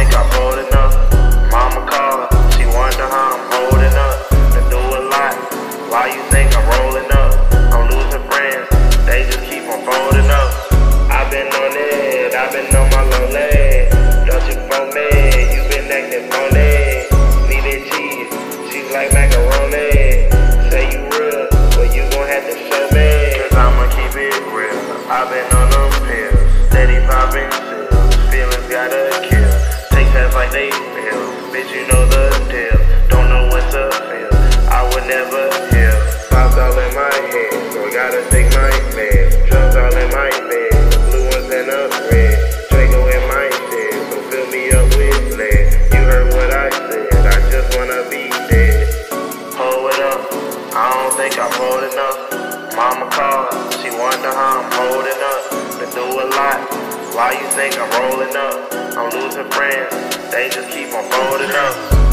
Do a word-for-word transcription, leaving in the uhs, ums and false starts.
think I'm old enough. Mama called, she wonder how I'm holding up. To do a lot, why you think I'm rolling up? I'm losing friends, they just keep on folding up. I've been on it, I've been on my low leg. Don't you phone me, you been acting phony. Needed cheese, she's like macaroni. Say you real, but you gon' have to show me. Cause I'ma keep it real, I've been on them pills. Steady popping pills, feelings gotta kill. Take tests like they feel, bitch you know the deal. Don't know what's up, feel, I would never heal. Pops all in my head, so I gotta take my meds. Drugs all in my bed, blue ones and a red. Draco in my head, so fill me up with lead. You heard what I said, I just wanna be dead. Hold it up, I don't think I'm old enough. Mama called, she wonder how I'm holding up. To do a lot, why you think I'm rolling up? I'm losing friends, they just keep on folding up.